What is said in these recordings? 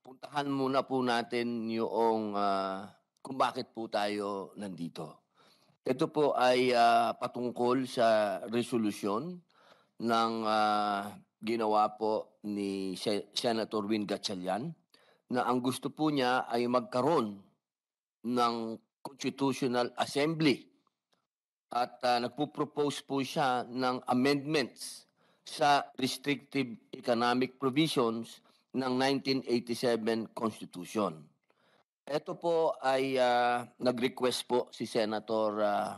puntahan muna po natin yung kung bakit po tayo nandito. Ito po ay patungkol sa resolusyon ng ginawa po ni Senator Win Gatchalian na ang gusto po niya ay magkaroon ng Constitutional Assembly at nagpo-propose po siya ng amendments sa restrictive economic provisions ng 1987 Constitution. Ito po ay nag-request po si Senator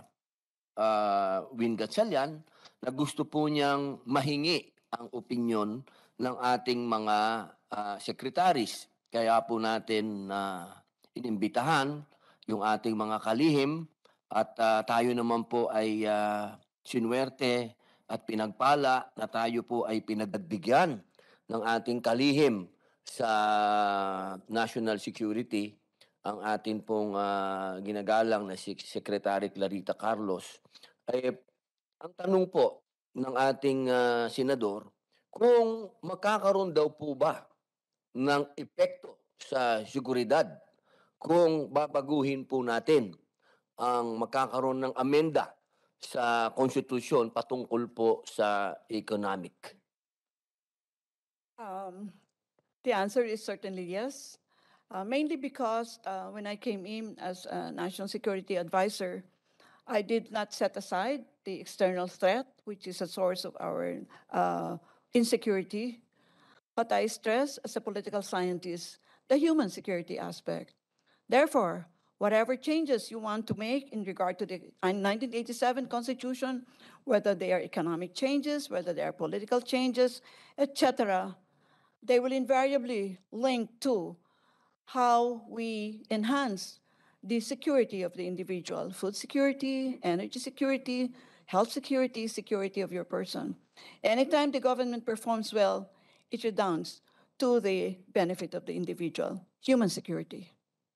Win Gatchalian na gusto po niyang mahingi ang opinyon ng ating mga secretaries. Kaya po natin inimbitahan yung ating mga kalihim at tayo naman po ay sinuwerte at pinagpala na tayo po ay pinagbigyan ng ating kalihim sa national security ang atin pong ginagalang na si Secretary Clarita Carlos. Ang tanong po ng ating senador, kung magkakaroon daw po ba ng epekto sa seguridad kung babaguhin po natin ang magkakaroon ng amenda sa konstitusyon patungkol po sa economic. The answer is certainly yes, mainly because when I came in as a national security advisor, I did not set aside the external threat, which is a source of our insecurity, but I stress as a political scientist the human security aspect. Therefore, whatever changes you want to make in regard to the 1987 Constitution, whether they are economic changes, whether they are political changes, etc., they will invariably link to how we enhance the security of the individual, food security, energy security, health security, security of your person. Anytime the government performs well, it redounds to the benefit of the individual, human security.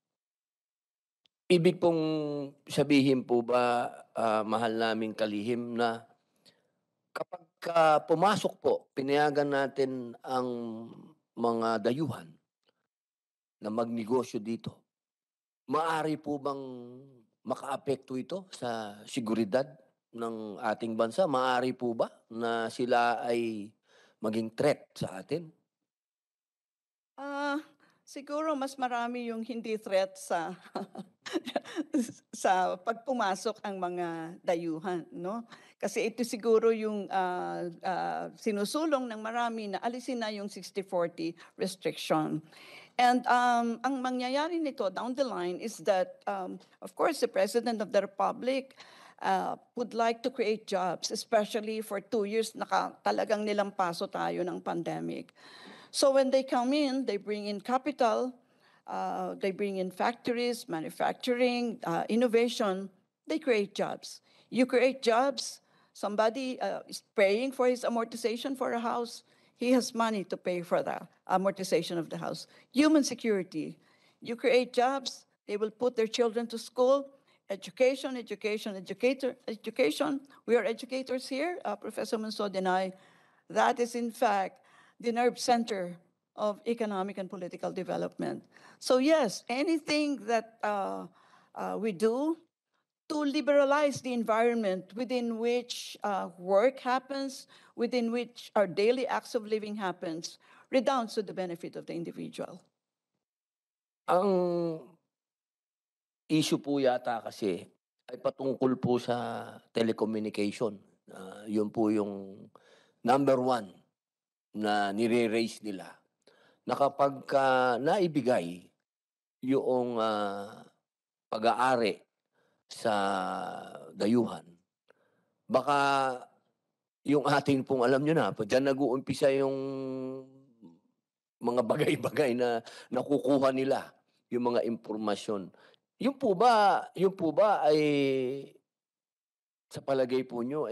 Ibig pong sabihin po ba, mahal naming kalihim, na kapagka pumasok po, pinayagan natin ang mga dayuhan na magnegosyo dito, maaari po bang makaapekto ito sa seguridad ng ating bansa? Maaari po ba na sila ay maging threat sa atin? Siguro mas marami yung hindi threat sa sa pagpumasok ang mga dayuhan, no? Kasi ito siguro yung sinusulong ng marami na alisin na yung 60-40 restriction. And ang mangyayari nito down the line is that, of course, the President of the Republic would like to create jobs, especially for 2 years talagang nilampaso tayo ng pandemic. So when they come in, they bring in capital, they bring in factories, manufacturing, innovation, they create jobs. You create jobs, somebody is paying for his amortization for a house, he has money to pay for the amortization of the house. Human security, you create jobs, they will put their children to school, education. We are educators here, Professor Mansod and I. That is in fact the nerve center of economic and political development. So yes, anything that we do to liberalize the environment within which work happens, within which our daily acts of living happens, redounds to the benefit of the individual. Ang issue po yata kasi ay patungkol po sa telecommunication. Yun po yung number one na nire-raise nila, na kapagka naibigay yung pag-aari sa dayuhan, baka yung atin pong, alam niyo na, diyan nag-uumpisa yung mga bagay-bagay na nakukuha nila, yung mga impormasyon. Yun po ba ay sa palagay po niyo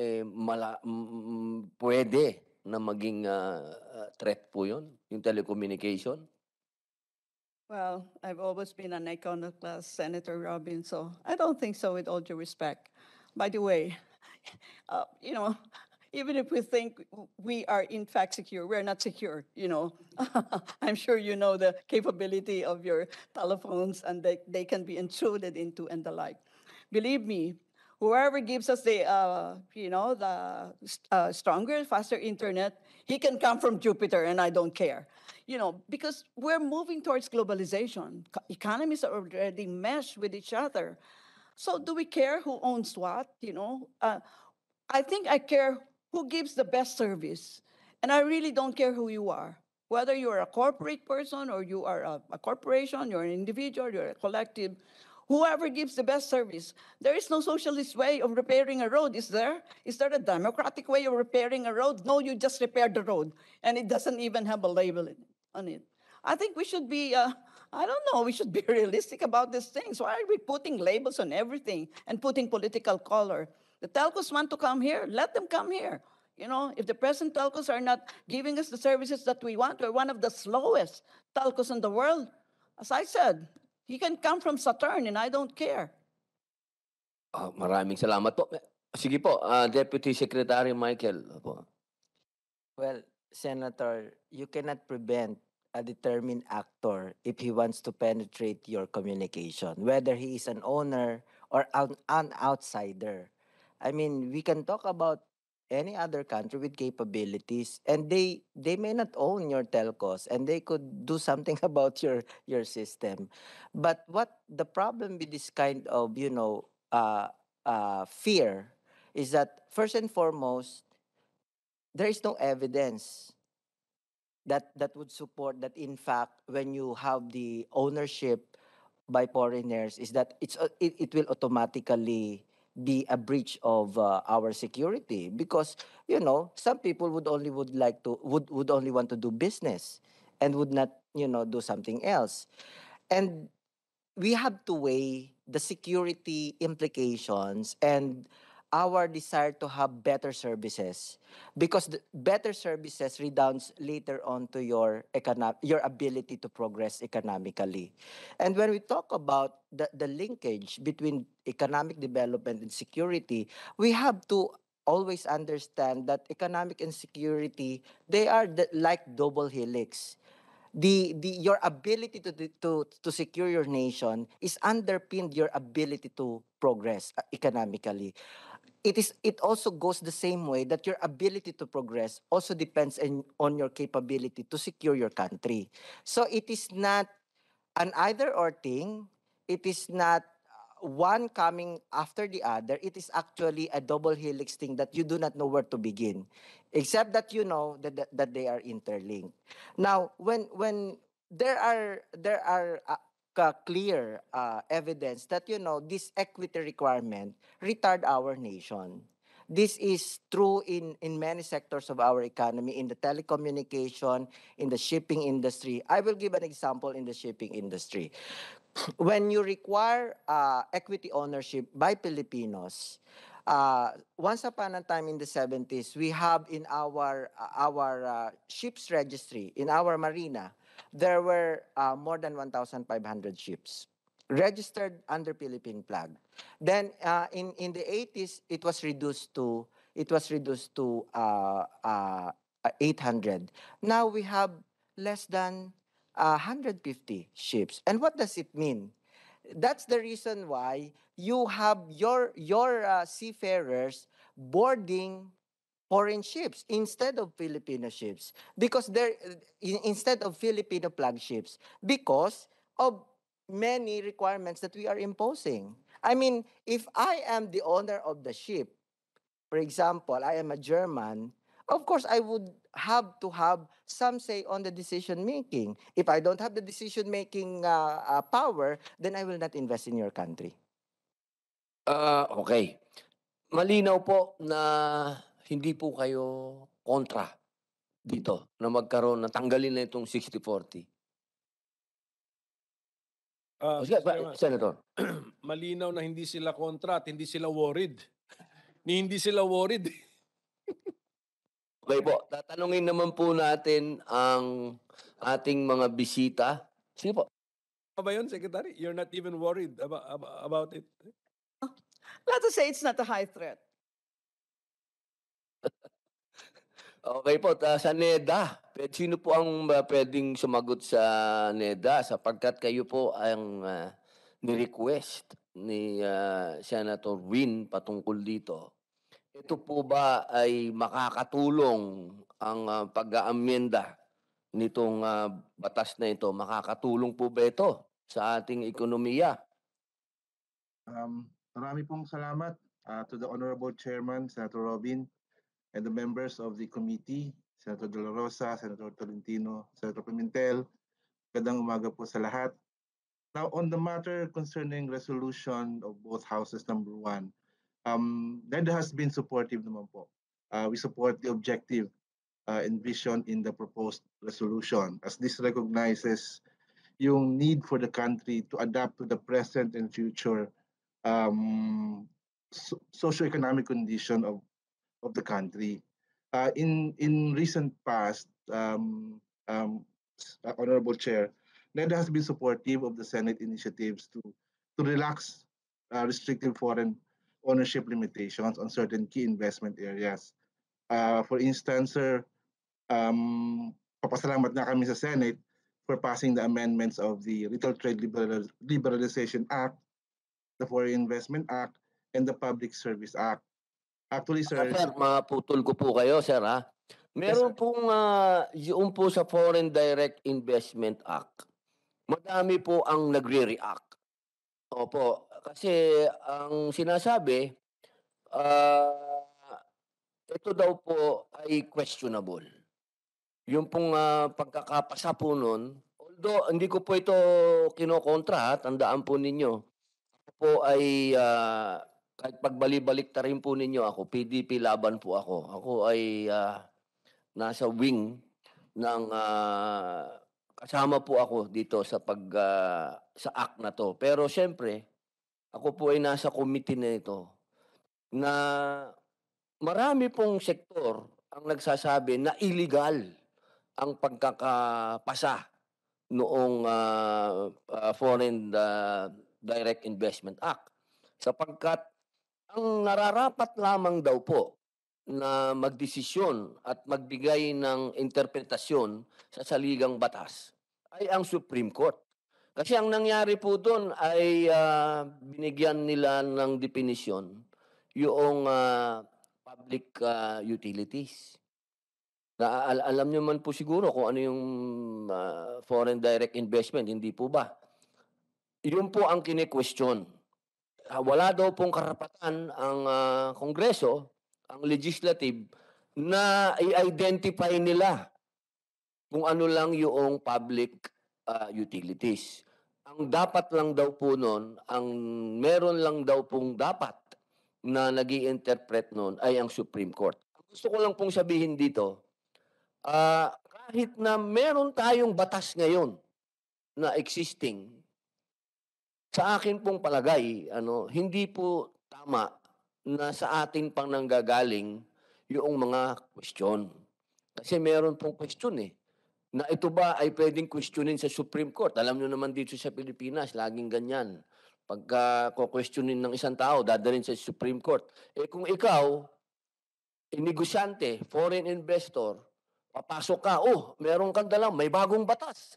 puwede na maging threat po yun, yung telecommunication? Well, I've always been an iconoclast, Senator Robin, so I don't think so, with all due respect. By the way, you know, even if we think we are in fact secure, we're not secure, you know. I'm sure you know the capability of your telephones and they can be intruded into and the like. Believe me, whoever gives us the, stronger, faster internet, he can come from Jupiter and I don't care. You know, because we're moving towards globalization. Economies are already meshed with each other. So do we care who owns what? You know, I think I care who gives the best service. And I really don't care who you are. Whether you're a corporate person or you are a corporation, you're an individual, you're a collective, whoever gives the best service. There is no socialist way of repairing a road, is there? Is there a democratic way of repairing a road? No, you just repair the road, and it doesn't even have a label on it. I think we should be, I don't know, we should be realistic about these things. Why are we putting labels on everything and putting political color? The telcos want to come here, let them come here. You know, if the present telcos are not giving us the services that we want, we're one of the slowest telcos in the world. As I said, he can come from Saturn and I don't care. Maraming salamat po. Sige po, Deputy Secretary Michael. Opo. Well, Senator, you cannot prevent a determined actor if he wants to penetrate your communication, whether he is an owner or an outsider. I mean, we can talk about any other country with capabilities and they may not own your telcos and they could do something about your system. But what the problem with this kind of, fear is that first and foremost, there is no evidence that would support that in fact when you have the ownership by foreigners is that it will automatically be a breach of our security because some people would only want to do business and would not do something else, and we have to weigh the security implications and our desire to have better services because the better services redounds later on to your ability to progress economically. And when we talk about the linkage between economic development and security, we have to always understand that economic and security, they are like double helix. The your ability to secure your nation is underpinned your ability to progress economically. It also goes the same way that your ability to progress also depends on your capability to secure your country. So it is not an either or thing. It is not one coming after the other. It is actually a double helix thing that you do not know where to begin, except that you know that they are interlinked. Now, when there are clear evidence that this equity requirement retard our nation. This is true in many sectors of our economy, in the telecommunication, in the shipping industry. I will give an example in the shipping industry. When you require equity ownership by Filipinos, once upon a time in the 70s, we have in our ships registry, in our marina, there were more than 1,500 ships registered under Philippine flag. Then in the 80s, it was reduced to 800. Now we have less than 150 ships. And what does it mean? That's the reason why you have your seafarers boarding foreign ships instead of Filipino ships because instead of Filipino flag ships because of many requirements that we are imposing. I mean, if I am the owner of the ship, for example, I am a German, of course, I would have to have some say on the decision making. If I don't have the decision making power, then I will not invest in your country. Okay. Malinaw po na hindi po kayo kontra dito na magkaroon na tanggalin na itong 60-40. Sige, Mr. Chairman, Senator. malinaw na hindi sila kontra at hindi sila worried. Hindi sila worried. Okay po, tatanungin naman po natin ang ating mga bisita. Sige po. Ano ba yun, Secretary? You're not even worried about it? Let us say it's not a high threat. Okay po, sa NEDA, sino po ang pwedeng sumagot sa NEDA sapagkat kayo po ang ni-request ni Senator Win patungkol dito. Ito po ba ay makakatulong ang pag-aamyenda nitong batas na ito? Makakatulong po ba ito sa ating ekonomiya? Marami pong salamat to the Honorable Chairman, Senator Robin, and the members of the committee, Senator De La Rosa, Senator Tolentino, Senator Pimentel. Magandang umaga po sa lahat. Now, on the matter concerning resolution of both houses, number one, NEDA has been supportive naman po. We support the objective and vision in the proposed resolution as this recognizes yung need for the country to adapt to the present and future socioeconomic condition of the country. In recent past, Honorable Chair, NEDA has been supportive of the Senate initiatives to relax restrictive foreign ownership limitations on certain key investment areas. For instance, sir, papasalamat na kami sa Senate for passing the amendments of the Retail Trade Liberalization Act, the Foreign Investment Act, and the Public Service Act. Actually, sir, Sir, maputol ko po kayo, sir, ha? Meron pong yung po sa Foreign Direct Investment Act, madami po ang nagre-react. Opo, kasi ang sinasabi, ito daw po ay questionable. Yung pong pagkakapasa po nun, although hindi ko po ito kinokontra, tandaan po ninyo, ako po ay kahit pagbalik-balik ta rin po ninyo ako, PDP laban po ako. Ako ay nasa wing ng kasama po ako dito sa sa act na to. Pero siyempre, ako po ay nasa committee na ito na marami pong sektor ang nagsasabi na illegal ang pagkakapasa noong Foreign Direct Investment Act sapagkat ang nararapat lamang daw po na magdesisyon at magbigay ng interpretasyon sa saligang batas ay ang Supreme Court. Kasi ang nangyari po doon ay binigyan nila ng definisyon yung public utilities. Alam niyo man po siguro kung ano yung foreign direct investment, hindi po ba? Yun po ang kine-question. Wala daw pong karapatan ang Kongreso, ang legislative, na i-identify nila kung ano lang yung public utilities. Ang dapat lang daw po nun, ang meron lang daw pong dapat na nag-i-interpret nun ay ang Supreme Court. Gusto ko lang pong sabihin dito, kahit na meron tayong batas ngayon na existing, sa akin pong palagay, hindi po tama na sa atin pang nanggagaling yung mga question. Kasi meron pong question na ito ba ay pwedeng questionin sa Supreme Court. Alam nyo naman dito sa Pilipinas, laging ganyan. Pagka questionin ng isang tao, dadalhin sa Supreme Court. Kung ikaw, negosyante, foreign investor, papasok ka, meron kang dalang, may bagong batas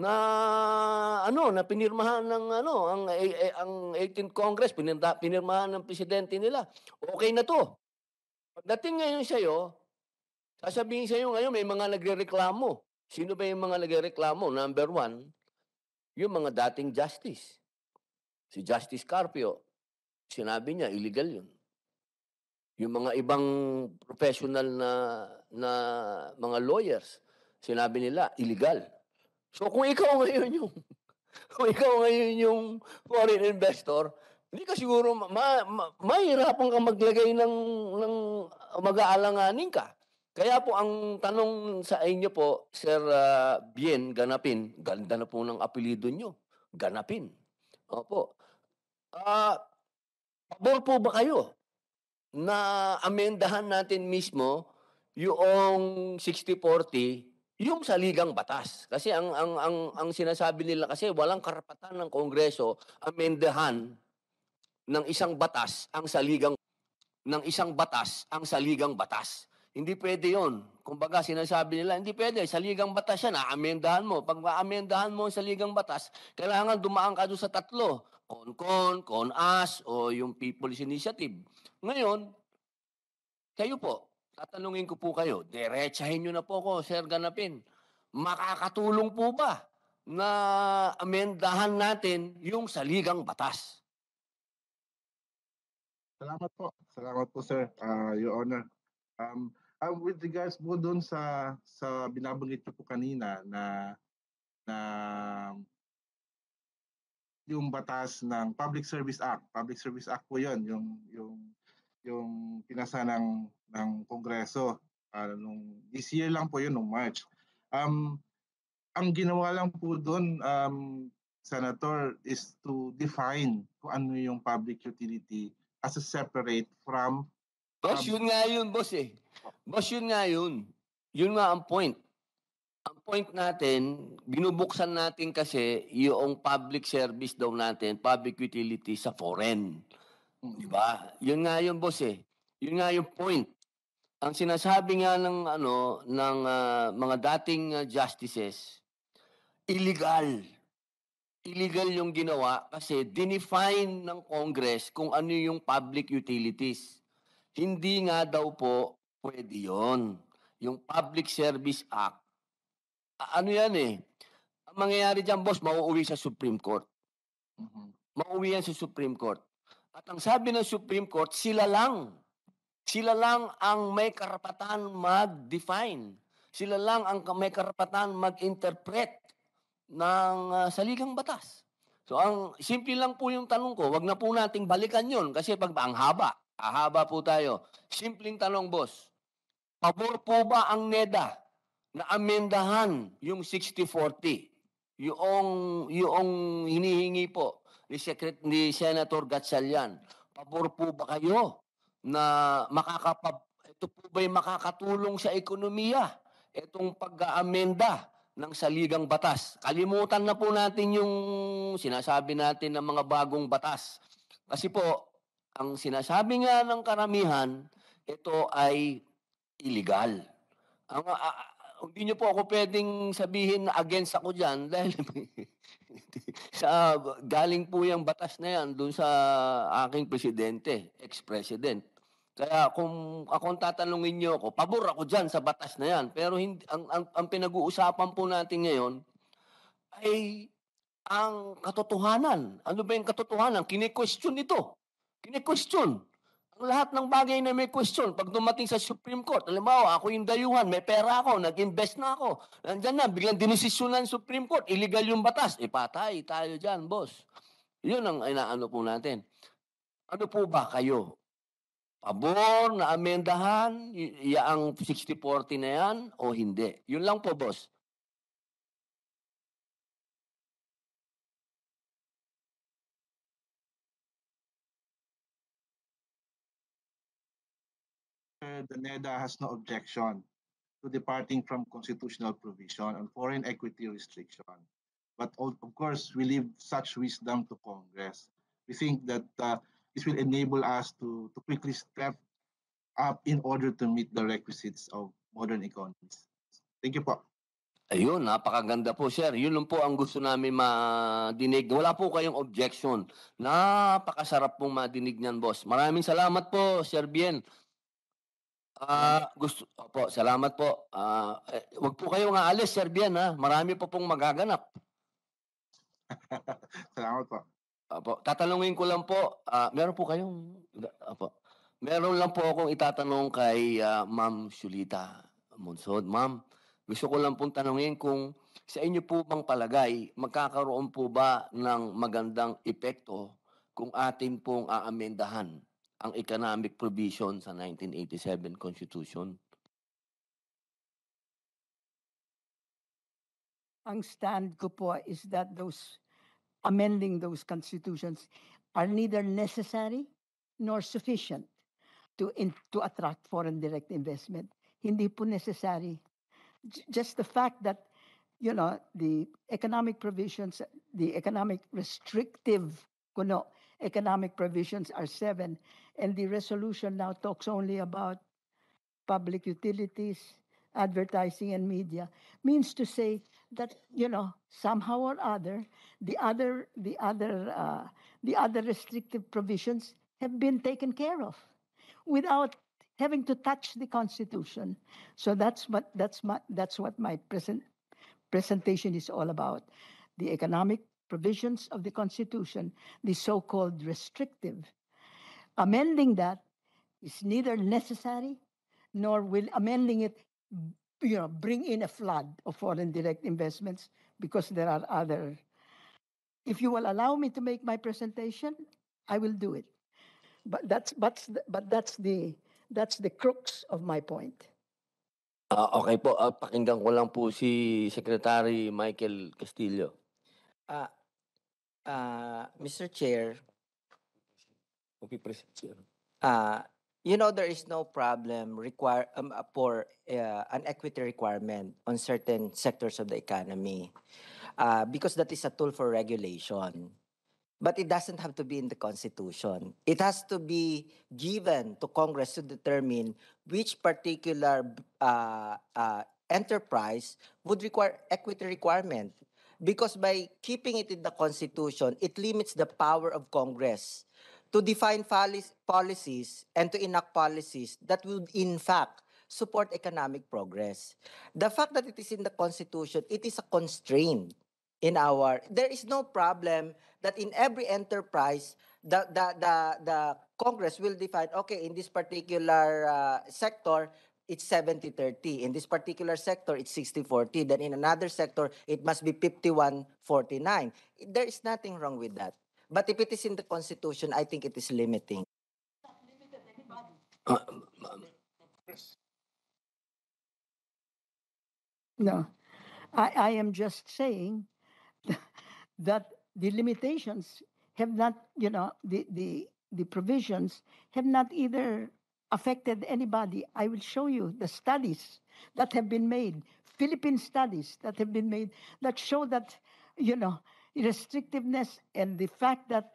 na na pinirmahan ng ang 18th Congress, pinirmahan ng presidente nila. Okay na to. Pagdating ngayon sa iyo, sasabihin sa iyo ngayon may mga nagrereklamo. Sino ba yung mga nagrereklamo? Number one, yung mga dating justice. Si Justice Carpio, sinabi niya illegal yun. Yung mga ibang professional na mga lawyers, sinabi nila illegal. So kung ikaw ngayon yung foreign investor, hindi ka siguro mahirapan kang maglagay ng mag-aalanganin ka. Kaya po ang tanong sa inyo po, Sir Bien Ganapin, ganda na po ng apelyido nyo, Ganapin. Opo. Pabor po ba kayo na amendahan natin mismo yung 60-40 yung saligang batas? Kasi ang sinasabi nila kasi walang karapatan ng Kongreso amendahan ng isang batas ang saligang batas. Hindi pwede yon. Kumbaga sinasabi nila, hindi pwede, sa ligang batas yan, aamendahan mo. Pag maamendahan mo sa ligang batas, kailangan dumaan ka doon sa tatlo. Con-con, con-as, o yung People's Initiative. Ngayon, kayo po, tatanungin ko po kayo, diretsahin nyo na po ko, Sir Ganapin. Makakatulong po ba na amendahan natin yung saligang batas? Salamat po, sir, Your Honor. With regards po doon sa binabanggit niyo po kanina na yung batas ng Public Service Act. Public Service Act po 'yon, yung pinasa ng Kongreso nung this year lang po 'yun nung March. Ang ginawa lang po doon, Senator, is to define kung ano yung public utility as a separate from Boss, yun nga yun, boss eh. Boss, yun nga yun. Yun nga ang point. Ang point natin, binubuksan natin kasi yung public service daw natin, public utility sa foreign. Di ba? Yun nga yun, boss eh. Yun nga yung point. Ang sinasabi nga ng mga dating justices, illegal. Illegal yung ginawa kasi dinefine ng Congress kung ano yung public utilities. Hindi nga daw po pwede yun. Yung Public Service Act, ano yan eh, ang mangyayari dyan, boss, mauuwi sa Supreme Court. Mauuwi yan sa Supreme Court. At ang sabi ng Supreme Court, sila lang ang may karapatan mag-define. Sila lang ang may karapatan mag-interpret ng saligang batas. So ang simple lang po yung tanong ko, wag na po nating balikan yun kasi pag ang haba po tayo. Simpleng tanong, boss. Pabor po ba ang NEDA na amendahan yung 60-40? Yung hinihingi po ni Senator Gatchalian. Pabor po ba kayo na ito po ba'y makakatulong sa ekonomiya? Itong pag-aamenda ng saligang batas. Kalimutan na po natin yung sinasabi natin ng mga bagong batas. Kasi po, ang sinasabi nga ng karamihan, ito ay illegal. Hindi niyo po ako pwedeng sabihin na against ako dyan dahil galing po yung batas na yan doon sa aking presidente, ex-president. Kaya kung akong tatanungin niyo ako, pabor ako dyan sa batas na yan. Pero hindi, ang pinag-uusapan po natin ngayon ay ang katotohanan. Ano ba yung katotohanan? Kine-question ito. Kine-question. Ang lahat ng bagay na may question, pag dumating sa Supreme Court, halimbawa, ako yung dayuhan, may pera ako, nag-invest na ako, nandyan na, biglang dinesisyonan ng Supreme Court, illegal yung batas, patay tayo dyan, boss. Yun ang inaano po natin. Ano po ba kayo? Pabor na amendahan, ang 60-40 na yan, o hindi? Yun lang po, boss. The NEDA has no objection to departing from constitutional provision on foreign equity restriction. But of course, we leave such wisdom to Congress. We think that this will enable us to quickly step up in order to meet the requisites of modern economies. Thank you po. Ayun, napakaganda po, sir. Yun lang po ang gusto namin madinig. Wala po kayong objection. Napakasarap pong madinig niyan, boss. Maraming salamat po, Sir Bien. Opo, salamat po. Wag po kayong aalis, Sir Bien, ha? Marami po pong magaganap. Salamat po. Opo, tatanungin ko lang po, meron po kayong, opo, meron lang po akong itatanong kay Ma'am Shulita Monsod. Ma'am, gusto ko lang pong tanungin kung sa inyo po bang palagay, magkakaroon po ba ng magandang epekto kung atin pong aamendahan ang economic provision sa 1987 Constitution? Ang stand ko po is that amending those constitutions are neither necessary nor sufficient to attract foreign direct investment. Hindi po necessary. Just the fact that, the economic provisions, the economic restrictive, economic provisions are 7, and the resolution now talks only about public utilities, advertising and media, means to say that, somehow or other, the other restrictive provisions have been taken care of without having to touch the Constitution. So that's what my presentation is all about. The economic provisions of the Constitution, the so-called restrictive. Amending that is neither necessary nor will amending it bring in a flood of foreign direct investments, because there are other. If you will allow me to make my presentation, I will do it. But that's the crux of my point. Okay po, pakinggan ko lang po si Secretary Michael Castillo. Mr. Chair, Okay, President. there is no problem for an equity requirement on certain sectors of the economy, because that is a tool for regulation. But it doesn't have to be in the Constitution. It has to be given to Congress to determine which particular enterprise would require equity requirement. Because by keeping it in the Constitution, it limits the power of Congress to define policies and to enact policies that would in fact support economic progress. The fact that it is in the Constitution, it is a constraint there is no problem that in every enterprise the Congress will define, okay, in this particular sector it's 70-30, in this particular sector it's 60-40, then in another sector it must be 51-49. There is nothing wrong with that. But if it is in the Constitution, I think it is limiting. No, I am just saying that the limitations have not, the provisions have not either affected anybody. I will show you the studies that have been made, Philippine studies that have been made that show that, restrictiveness and the fact that,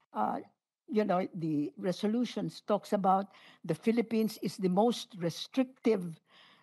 the resolutions talks about the Philippines is the most restrictive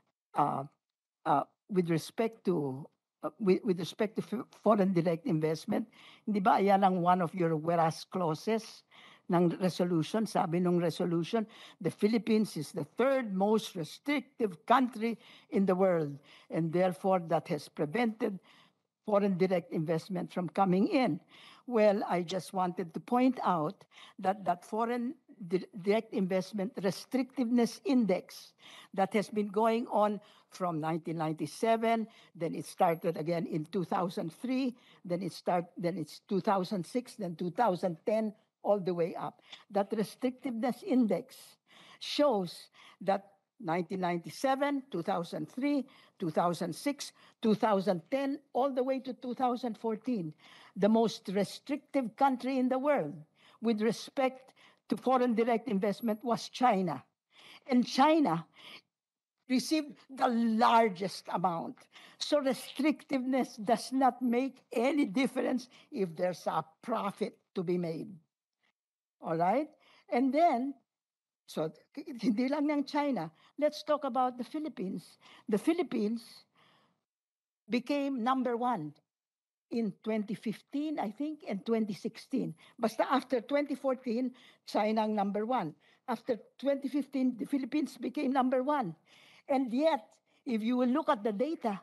with respect to foreign direct investment. Hindi ba yan ang one of your whereas clauses ng resolution? Sabi nung resolution, the Philippines is the third most restrictive country in the world, and therefore that has prevented foreign direct investment from coming in. Well, I just wanted to point out that foreign direct investment restrictiveness index that has been going on from 1997, then it started again in 2003, then it's 2006, then 2010, all the way up. That restrictiveness index shows that 1997, 2003, 2006, 2010, all the way to 2014, the most restrictive country in the world with respect to foreign direct investment was China. And China received the largest amount. So restrictiveness does not make any difference if there's a profit to be made. All right? And then, so hindi lang ng China. Let's talk about the Philippines. The Philippines became number one in 2015, I think, and 2016. Basta after 2014, China ang number one. After 2015, the Philippines became number one. And yet, if you will look at the data,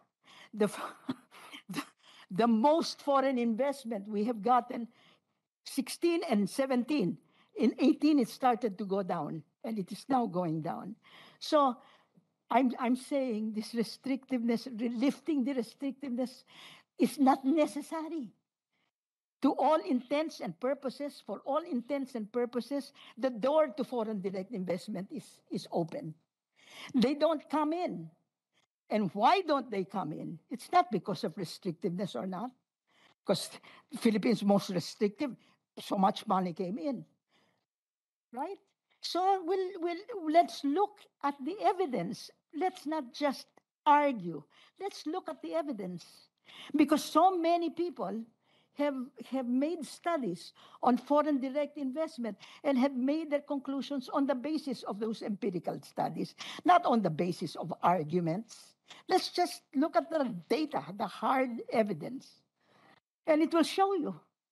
the most foreign investment we have gotten, 16 and 17. In 18, it started to go down, and it is now going down. So I'm saying this restrictiveness, lifting the restrictiveness is not necessary. To all intents and purposes, for all intents and purposes, the door to foreign direct investment is open. They don't come in. And why don't they come in? It's not because of restrictiveness or not. Because the Philippines most restrictive, so much money came in. Right? So let's look at the evidence. Let's not just argue. Let's look at the evidence. Because so many people have made studies on foreign direct investment and have made their conclusions on the basis of those empirical studies, not on the basis of arguments. Let's just look at the data, the hard evidence, and it will show you.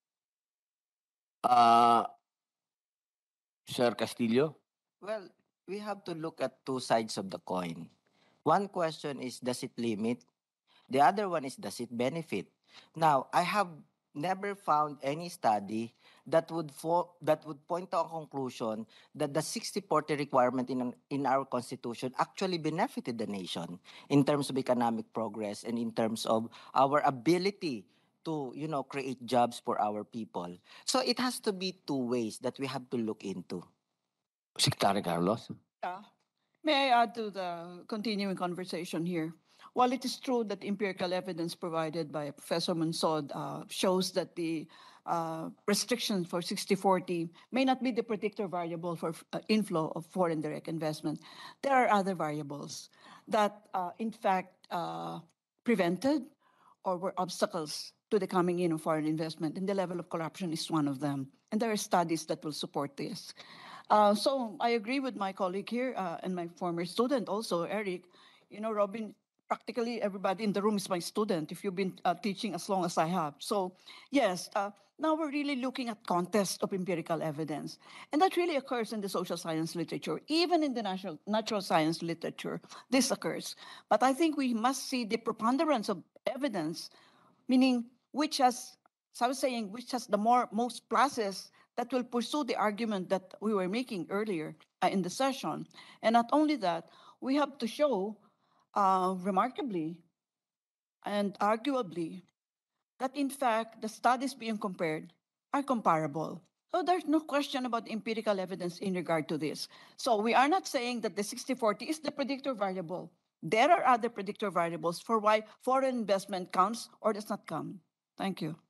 Sir Castillo? Well, we have to look at two sides of the coin. One question is, does it limit? The other one is, does it benefit? Now, I have never found any study that would point to a conclusion that the 60-40 requirement in our constitution actually benefited the nation in terms of economic progress and in terms of our ability to create jobs for our people. So it has to be two ways that we have to look into. Secretary Carlos? May I add to the continuing conversation here? While it is true that empirical evidence provided by Professor Monsod shows that the restriction for 60-40 may not be the predictor variable for inflow of foreign direct investment, there are other variables that, in fact, prevented or were obstacles to the coming in of foreign investment, and the level of corruption is one of them. And there are studies that will support this. So I agree with my colleague here and my former student also, Eric. Robin, practically everybody in the room is my student if you've been teaching as long as I have. So yes, now we're really looking at contests of empirical evidence. And that really occurs in the social science literature. Even in the natural science literature, this occurs. But I think we must see the preponderance of evidence, meaning which has, so I was saying, which has the most pluses that will pursue the argument that we were making earlier in the session. And not only that, we have to show remarkably and arguably that in fact the studies being compared are comparable. So there's no question about empirical evidence in regard to this. So we are not saying that the 60-40 is the predictor variable. There are other predictor variables for why foreign investment comes or does not come. Thank you.